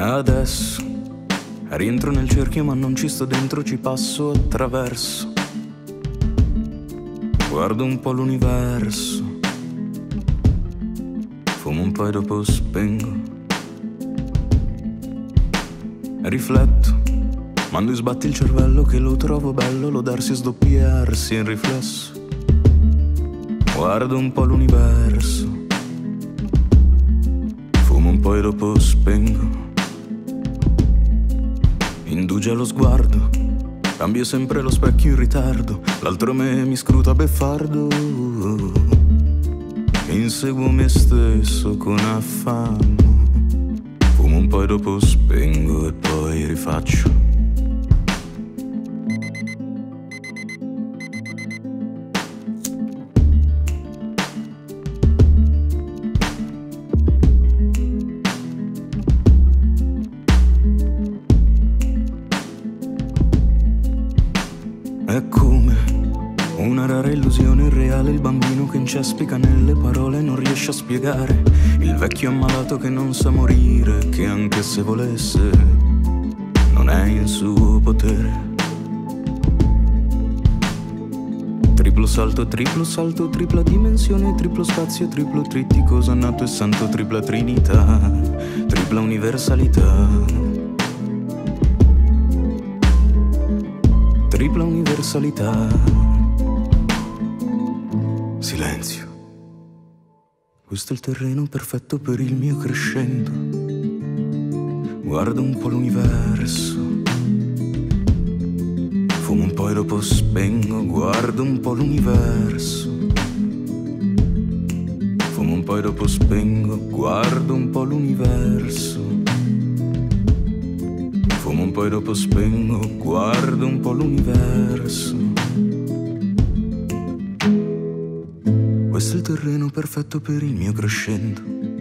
Adesso rientro nel cerchio ma non ci sto dentro, ci passo attraverso. Guardo un po' l'universo, fumo un po' e dopo spengo. Rifletto, mando e sbatti il cervello che lo trovo bello, lo darsi e sdoppiarsi in riflesso. Guardo un po' l'universo, fumo un po' e dopo spengo. Indugia lo sguardo, cambio sempre lo specchio in ritardo, l'altro me mi scruta beffardo. Inseguo me stesso con affanno, fumo un po' e dopo spengo e poi rifaccio. È come una rara illusione irreale, il bambino che incespica nelle parole e non riesce a spiegare, il vecchio ammalato che non sa morire, che anche se volesse non è in suo potere. Triplo salto, tripla dimensione, triplo spazio, triplo trittico, nato e santo, tripla trinità, tripla universalità. Tripla universalità. Silenzio. Questo è il terreno perfetto per il mio crescendo. Guardo un po' l'universo, fumo un po' e dopo spengo. Guardo un po' l'universo, fumo un po' e dopo spengo. Guardo un po' l'universo, fumo un po' e dopo spengo. Guardo un po' l'universo. Questo è il terreno perfetto per il mio crescendo.